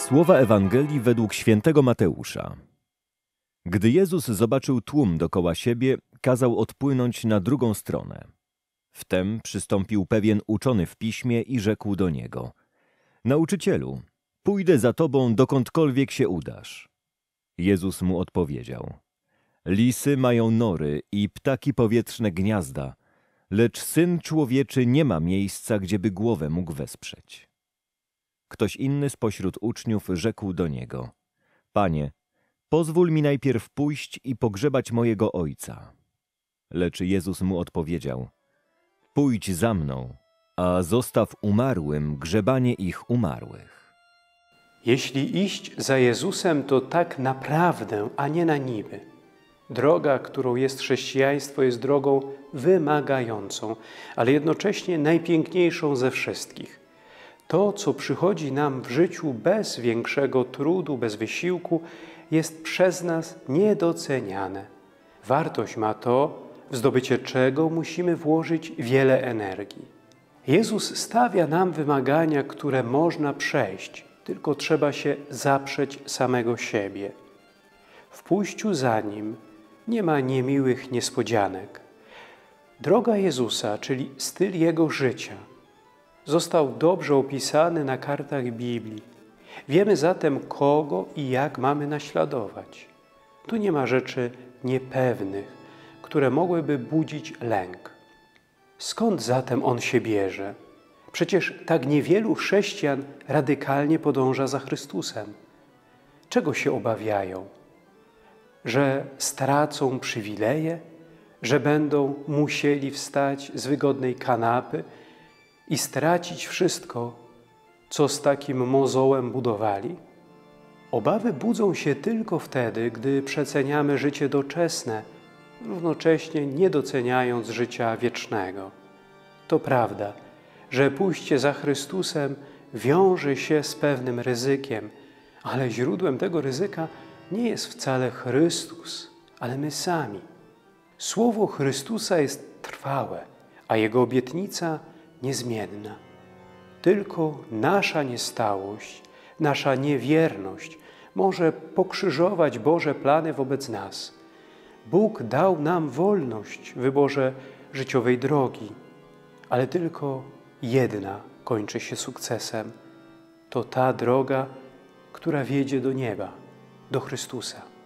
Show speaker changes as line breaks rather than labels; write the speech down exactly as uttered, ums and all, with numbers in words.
Słowa Ewangelii według świętego Mateusza. Gdy Jezus zobaczył tłum dokoła siebie, kazał odpłynąć na drugą stronę. Wtem przystąpił pewien uczony w piśmie i rzekł do niego: Nauczycielu, pójdę za tobą, dokądkolwiek się udasz. Jezus mu odpowiedział: Lisy mają nory i ptaki powietrzne gniazda, lecz Syn Człowieczy nie ma miejsca, gdzieby głowę mógł wesprzeć. Ktoś inny spośród uczniów rzekł do niego: Panie, pozwól mi najpierw pójść i pogrzebać mojego ojca. Lecz Jezus mu odpowiedział: Pójdź za mną, a zostaw umarłym grzebanie ich umarłych.
Jeśli iść za Jezusem, to tak naprawdę, a nie na niby. Droga, którą jest chrześcijaństwo, jest drogą wymagającą, ale jednocześnie najpiękniejszą ze wszystkich. To, co przychodzi nam w życiu bez większego trudu, bez wysiłku, jest przez nas niedoceniane. Wartość ma to, w zdobycie czego musimy włożyć wiele energii. Jezus stawia nam wymagania, które można przejść, tylko trzeba się zaprzeć samego siebie. W pójściu za Nim nie ma niemiłych niespodzianek. Droga Jezusa, czyli styl Jego życia, został dobrze opisany na kartach Biblii. Wiemy zatem, kogo i jak mamy naśladować. Tu nie ma rzeczy niepewnych, które mogłyby budzić lęk. Skąd zatem On się bierze? Przecież tak niewielu chrześcijan radykalnie podąża za Chrystusem. Czego się obawiają? Że stracą przywileje? Że będą musieli wstać z wygodnej kanapy i stracić wszystko, co z takim mozołem budowali? Obawy budzą się tylko wtedy, gdy przeceniamy życie doczesne, równocześnie nie doceniając życia wiecznego. To prawda, że pójście za Chrystusem wiąże się z pewnym ryzykiem, ale źródłem tego ryzyka nie jest wcale Chrystus, ale my sami. Słowo Chrystusa jest trwałe, a Jego obietnica niezmienna. Tylko nasza niestałość, nasza niewierność może pokrzyżować Boże plany wobec nas. Bóg dał nam wolność w wyborze życiowej drogi, ale tylko jedna kończy się sukcesem. To ta droga, która wiedzie do nieba, do Chrystusa.